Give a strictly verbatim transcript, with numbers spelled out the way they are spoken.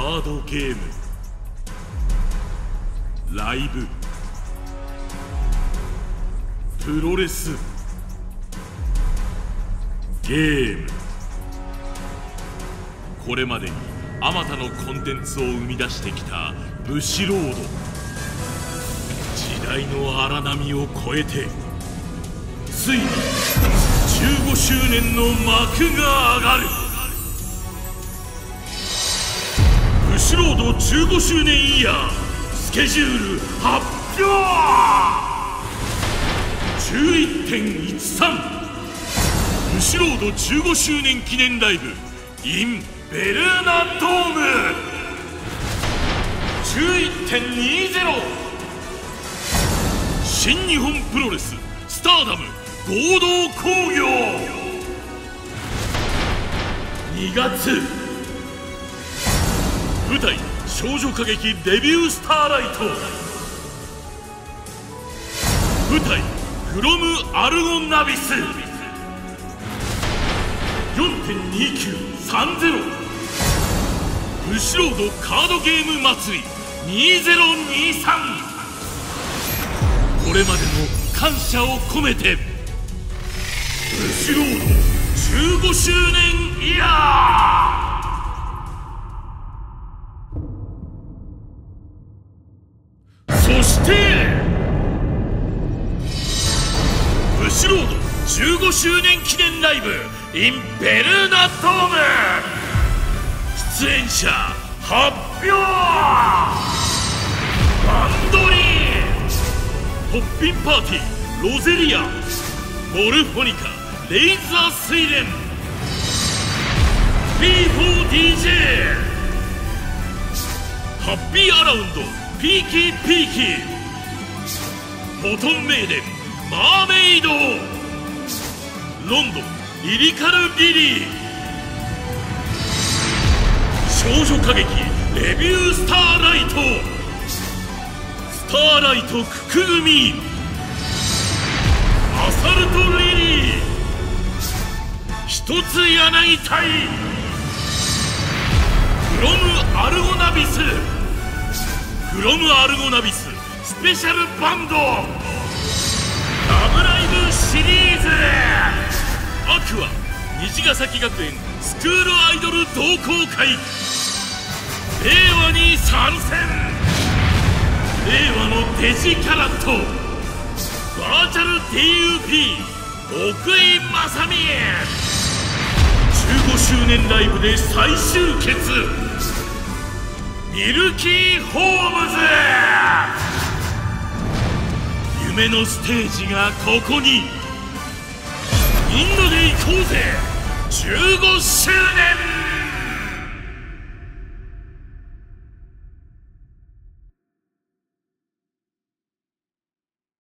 ードゲーム、ライブ、プロレス、ゲーム、これまでにあまたのコンテンツを生み出してきたブシロード。時代の荒波を越えてついにじゅうごしゅうねんの幕が上がる。ブシロードじゅうごしゅうねんイヤースケジュール発表。 じゅういってんいちさん ブシロードじゅうごしゅうねん記念ライブ in ベルーナドーム。 じゅういってんにじゅう 新日本プロレススターダム合同興行。にがつ舞台少女歌劇デビュースターライト。舞台フロムアルゴナビス。 よんてんにきゅうさんぜろ ブシロードカードゲーム祭りにせんにじゅうさん。これまでの感謝を込めてブシロードじゅうごしゅうねんイヤー。そしてブシロードじゅうごしゅうねん記念ライブ in ベルーナドーム。出演者発表。バンドリー、ポッピンパーティー、ロゼリア、モルフォニカ、レイザー睡蓮、 ビーフォーディージェー、 ハッピーアラウンド、ピーキーピーキー、ボトンメイデン、マーメイド、ロンドンリリカルリリー、少女歌劇レビュースターライト、スターライトクク組、アサルトリリー、一つ柳隊、フロムアルゴナビス、フロムアルゴナビススペシャルバンド、ラブライブシリーズ、アクア虹ヶ崎学園スクールアイドル同好会、令和に参戦。令和のデジキャラット、バーチャル ティーユーピー 奥井正美、じゅうごしゅうねんライブで再集結。ミルキーホームズ、夢のステージがここに。みんなで行こうぜじゅうごしゅうねん。